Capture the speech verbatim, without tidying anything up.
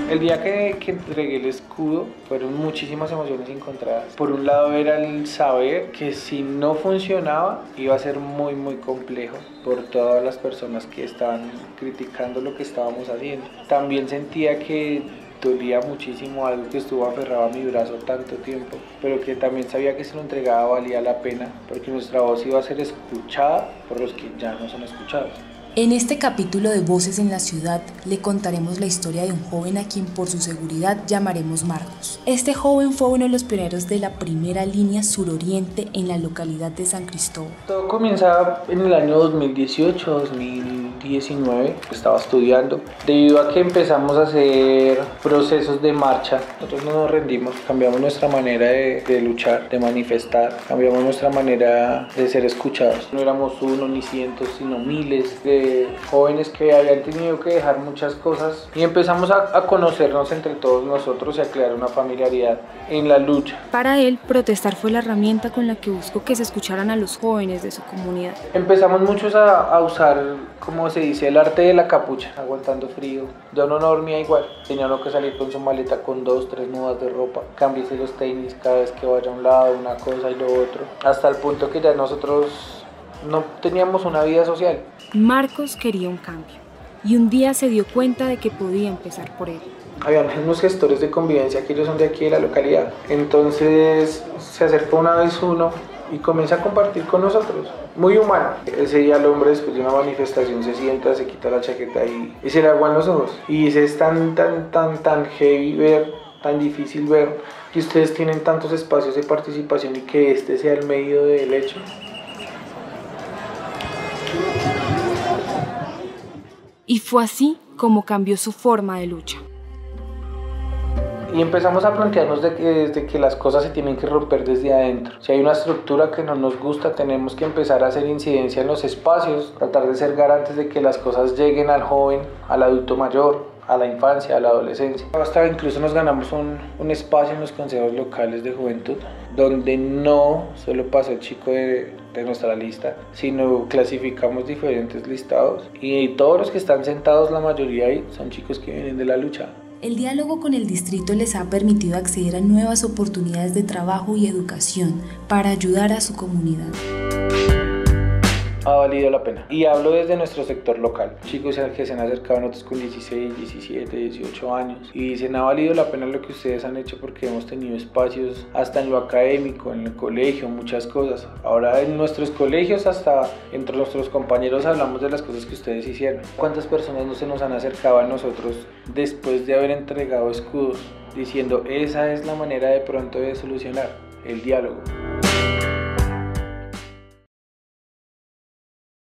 El día que, que entregué el escudo fueron muchísimas emociones encontradas. Por un lado era el saber que si no funcionaba iba a ser muy muy complejo por todas las personas que estaban criticando lo que estábamos haciendo. También sentía que dolía muchísimo algo que estuvo aferrado a mi brazo tanto tiempo, pero que también sabía que si lo entregaba valía la pena, porque nuestra voz iba a ser escuchada por los que ya no son escuchados. En este capítulo de Voces en la Ciudad le contaremos la historia de un joven a quien por su seguridad llamaremos Marcos. Este joven fue uno de los pioneros de la primera línea suroriente en la localidad de San Cristóbal. Todo comenzaba en el año dos mil dieciocho, dos mil diecinueve, estaba estudiando. Debido a que empezamos a hacer procesos de marcha, nosotros no nos rendimos, cambiamos nuestra manera de, de luchar, de manifestar, cambiamos nuestra manera de ser escuchados. No éramos uno ni cientos, sino miles de jóvenes que habían tenido que dejar muchas cosas y empezamos a, a conocernos entre todos nosotros y a crear una familiaridad en la lucha. Para él, protestar fue la herramienta con la que buscó que se escucharan a los jóvenes de su comunidad. Empezamos muchos a, a usar, como se dice, el arte de la capucha, aguantando frío. Yo no dormía igual, tenía uno que salir con su maleta con dos, tres mudas de ropa, cambiarse los tenis cada vez que vaya a un lado, una cosa y lo otro, hasta el punto que ya nosotros no teníamos una vida social. Marcos quería un cambio y un día se dio cuenta de que podía empezar por él. Habían unos gestores de convivencia que ellos son de aquí de la localidad, entonces se acercó una vez uno y comienza a compartir con nosotros, muy humano. Ese día el hombre después de una manifestación se sienta, se quita la chaqueta y, y se le aguan los ojos y dice: es tan, tan, tan, tan heavy ver, tan difícil ver que ustedes tienen tantos espacios de participación y que este sea el medio del hecho. Y fue así como cambió su forma de lucha. Y empezamos a plantearnos de que, desde que las cosas se tienen que romper desde adentro. Si hay una estructura que no nos gusta, tenemos que empezar a hacer incidencia en los espacios, tratar de ser garantes de que las cosas lleguen al joven, al adulto mayor, a la infancia, a la adolescencia. Hasta incluso nos ganamos un, un espacio en los consejos locales de juventud, donde no solo pasa el chico de, de nuestra lista, sino clasificamos diferentes listados y todos los que están sentados, la mayoría ahí, son chicos que vienen de la lucha. El diálogo con el distrito les ha permitido acceder a nuevas oportunidades de trabajo y educación para ayudar a su comunidad. Ha valido la pena. Y hablo desde nuestro sector local. Chicos que se han acercado a nosotros con dieciséis, diecisiete, dieciocho años y dicen: ha valido la pena lo que ustedes han hecho porque hemos tenido espacios hasta en lo académico, en el colegio, muchas cosas. Ahora en nuestros colegios, hasta entre nuestros compañeros hablamos de las cosas que ustedes hicieron. ¿Cuántas personas no se nos han acercado a nosotros después de haber entregado escudos diciendo: esa es la manera de pronto de solucionar el diálogo?